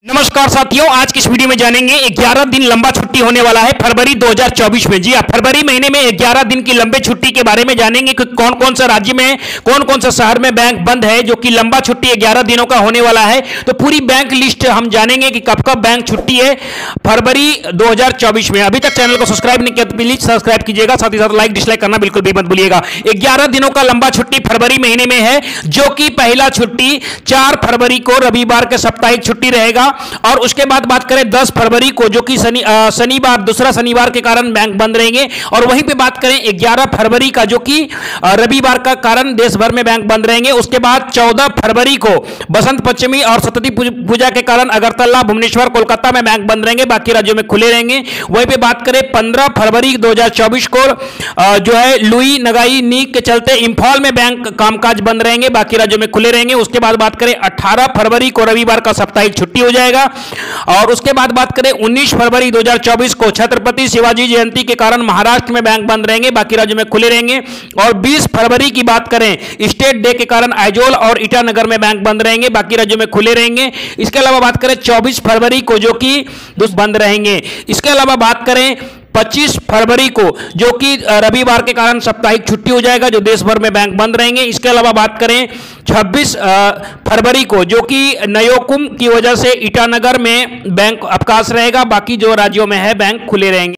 नमस्कार साथियों, आज की इस वीडियो में जानेंगे 11 दिन लंबा छुट्टी होने वाला है फरवरी 2024 में। जी हां, फरवरी महीने में 11 दिन की लंबे छुट्टी के बारे में जानेंगे कि कौन कौन सा राज्य में, कौन कौन सा शहर में बैंक बंद है जो कि लंबा छुट्टी 11 दिनों का होने वाला है। तो पूरी बैंक लिस्ट हम जानेंगे कि कब कब बैंक छुट्टी है फरवरी 2024 में। अभी तक चैनल को सब्सक्राइब नहीं किया तो प्लीज सब्सक्राइब कीजिएगा, साथ ही साथ लाइक डिसलाइक करना बिल्कुल भी मत भूलिएगा। 11 दिनों का लंबा छुट्टी फरवरी महीने में है, जो कि पहला छुट्टी 4 फरवरी को रविवार के साप्ताहिक छुट्टी रहेगा। और उसके बाद बात करें 10 फरवरी को, जो कि शनिवार, दूसरा शनिवार के कारण बैंक बंद रहेंगे। और वहीं पे बात करें 11 फरवरी का, जो कि रविवार का कारण देश भर में बैंक बंद रहेंगे। उसके बाद 14 फरवरी को बसंत पंचमी और सरस्वती पूजा के कारण अगरतला, भुवनेश्वर, कोलकाता में बैंक बंद रहेंगे, बाकी राज्यों में खुले रहेंगे। वहीं पे बात करें 15 फरवरी 2024 को जो है लुई नगाई नीक के चलते इंफॉल में बैंक कामकाज बंद रहेंगे, बाकी राज्यों में खुले रहेंगे। उसके बाद बात करें 18 फरवरी को रविवार का साप्ताहिक छुट्टी हो जाएगा। और उसके बाद बात करें 19 फरवरी 2024 को छत्रपति शिवाजी जयंती के कारण महाराष्ट्र में बैंक बंद रहेंगे, बाकी राज्यों में खुले रहेंगे। और 20 फरवरी की बात करें स्टेट डे के कारण आइजोल और ईटानगर में बैंक बंद रहेंगे, बाकी राज्यों में खुले रहेंगे। इसके अलावा बात करें 24 फरवरी को, जो कि बंद रहेंगे। इसके अलावा बात करें 25 फरवरी को, जो कि रविवार के कारण साप्ताहिक छुट्टी हो जाएगा, जो देश भर में बैंक बंद रहेंगे। इसके अलावा बात करें 26 फरवरी को, जो कि नयोकुम की वजह से ईटानगर में बैंक अवकाश रहेगा, बाकी जो राज्यों में है बैंक खुले रहेंगे।